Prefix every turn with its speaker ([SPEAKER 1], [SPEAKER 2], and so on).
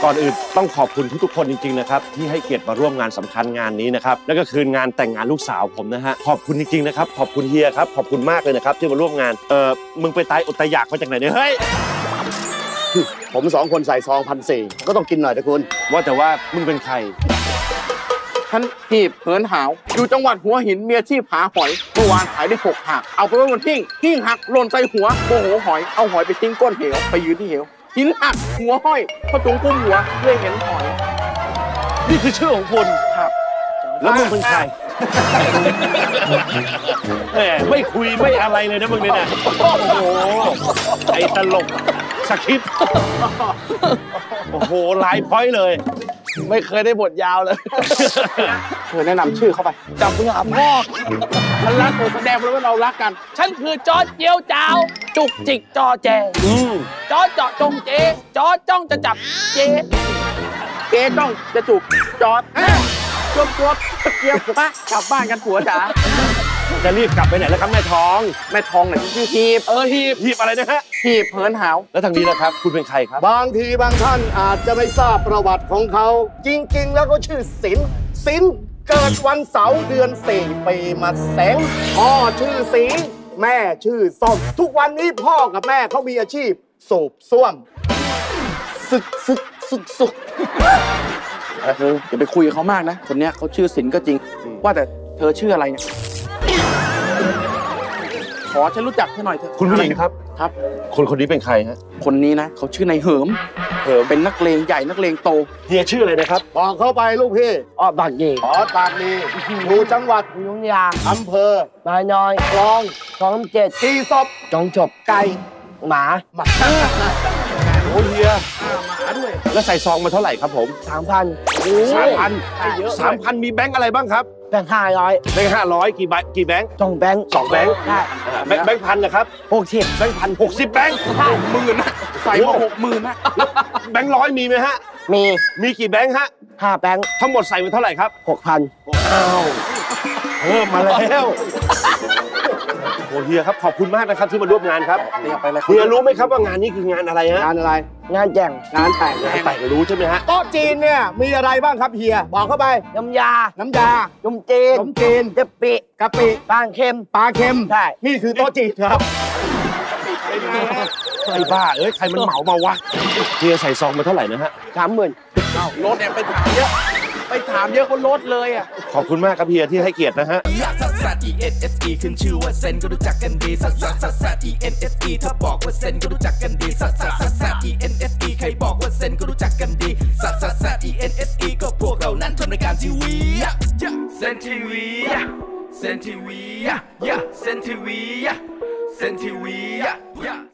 [SPEAKER 1] ก่อนอื่นต้องขอบคุณทุกๆคนจริงๆนะครับที่ให้เกียรติมาร่วมงานสำคัญงานนี้นะครับนั่นก็คืองานแต่งงานลูกสาวผมนะฮะขอบคุณจริงๆนะครับขอบคุณเฮียครับขอบคุณมากเลยนะครับที่มาร่วมงานมึงไปตายอดตายอยากมาจากไหนเนี่ยเฮ้ย
[SPEAKER 2] ผม2 คนใส่ซอง1,400ก็ต้องกินหน่อยนะคุณ
[SPEAKER 1] ว่าแต่ว่ามึงเป็นใคร
[SPEAKER 3] ฉันหีบเหินหาวอยู่จังหวัดหัวหินเมียชีพหาหอยเมื่อวานขายได้6 หักเอาไปไว้บนหิ้งหักหล่นใส่หัวโมโหหอยเอาหอยไปทิ้งก้นเหวไปยืนที่เหวหินหักหัวห้อยพอจุงกุ้มหัวเลยเห็นหอย
[SPEAKER 1] นี่คือชื่อของคุณ
[SPEAKER 3] ครับ
[SPEAKER 1] แล้วมึงเป็นใครแหมไม่คุยไม่อะไรเลยนะมึงเนี่ยนะโอ้โหไอ้ตลกสคริปต์โอ้โหหลายพอยต์เลย
[SPEAKER 3] ไม่เคยได้บทยาวเลยเธอแนะนำชื่อเข้าไปจำเพื่อพ่อฉันรักเธอแสดงแล้วว่าเรารักกันฉันคือจอร์จเจียวจ้าวจุกจิกจอแจจอร์จเจาะจงเจจอร์จจ้องจะจับเจจ้องจะจูบจอร์จจวบเกี่ยวปะกลับบ้านกันผัวจ๋า
[SPEAKER 1] จะรีบกลับไปไหนแล้วครับแม่ทอง
[SPEAKER 3] ไหนชื่อหีบ
[SPEAKER 1] หีบอะไรนะฮะ
[SPEAKER 3] หีบเหินหาว
[SPEAKER 1] แล้วทางนี้นะครับคุณเป็นใครครับ
[SPEAKER 2] บางทีบางท่านอาจจะไม่ทราบประวัติของเขาจริงๆแล้วก็ชื่อศิลป์เกิดวันเสาร์เดือน4 ปีมะแสงพ่อชื่อศรีแม่ชื่อส้มทุกวันนี้พ่อกับแม่เขามีอาชีพสูบซ่วม
[SPEAKER 3] สุกเธออย่าไปคุยกับเขามากนะคนเนี้ยเขาชื่อศิลป์ก็จริงว่าแต่เธอชื่ออะไรเนี่ยขอฉันรู้จักเธอหน่อยเถอะ
[SPEAKER 1] คุณผู้หญิงครับคนนี้เป็นใครฮะ
[SPEAKER 3] คนนี้นะเขาชื่อนายเหิมเป็นนักเลงใหญ่นักเลงโต
[SPEAKER 1] เฮียชื่ออะไรนะครับ
[SPEAKER 2] บอกเข้าไปลูกพี่
[SPEAKER 3] ปากดี
[SPEAKER 2] ปากดีอยู่จังหวัด
[SPEAKER 3] ยุธยา
[SPEAKER 2] อำเภอน
[SPEAKER 3] ายน้อย
[SPEAKER 2] คลอง
[SPEAKER 3] 27
[SPEAKER 2] กี่ศพ
[SPEAKER 3] จงจบ
[SPEAKER 2] ไก่
[SPEAKER 3] หมา
[SPEAKER 1] โอ้เฮียหมาด้วยแล้วใส่ซองมาเท่าไหร่ครับผม3,000มีแบงค์อะไรบ้างครับ
[SPEAKER 3] แบงค์500
[SPEAKER 1] แบงค์500กี่แบงค์
[SPEAKER 3] 2 แบงค์
[SPEAKER 1] 2 แบงค์
[SPEAKER 3] ได้
[SPEAKER 1] แบงค์พันนะครับ
[SPEAKER 3] 60
[SPEAKER 1] แบงค์พัน60 แบงค์60,000นะ
[SPEAKER 3] ใส่มา60,000นะ
[SPEAKER 1] แบงค์100มีไหมฮะมีกี่แบงค์ฮะ
[SPEAKER 3] 5 แบงค์
[SPEAKER 1] ทั้งหมดใส่มาเท่าไหร่ครับ
[SPEAKER 3] 6,000
[SPEAKER 1] เพิ่มมาแล้วโอ้เฮียครับขอบคุณมากนะครับที่มาร่วมงานครับเฮียรู้ไหมครับว่างานนี้คืองานอะไรฮะ
[SPEAKER 2] งานอะไร
[SPEAKER 3] งานแต่ง
[SPEAKER 2] งานแต่ง
[SPEAKER 1] รู้ใช่ไหมฮะ
[SPEAKER 2] โต๊ะจีนเนี่ยมีอะไรบ้างครับเฮียบอกเข้าไป
[SPEAKER 3] น้ำยา
[SPEAKER 2] ขน
[SPEAKER 3] มจีนกะปิปลาเค็ม
[SPEAKER 2] ใช่นี่คือโต๊ะจีนครับ
[SPEAKER 1] ไอ้บ้าใครมันเหมาวะเฮียใส่ซองมาเท่าไหร่นะฮะ
[SPEAKER 3] 30,000รถเนี่ยไปถามเยอะคนลดเลยอ่ะ
[SPEAKER 1] ขอบคุณมากครับเฮียที่ให้เกียรตินะฮะ
[SPEAKER 4] ขึ้นชื่อว่าเซนก็รู้จักกันดีENSE ถ้าบอกว่าเซนก็รู้จักกันดีENSE ใครบอกว่าเซนก็รู้จักกันดีENSE ก็พวกเรานั้นทำรายการทีวีเซนทีวีเซนทีวีเซนทีวี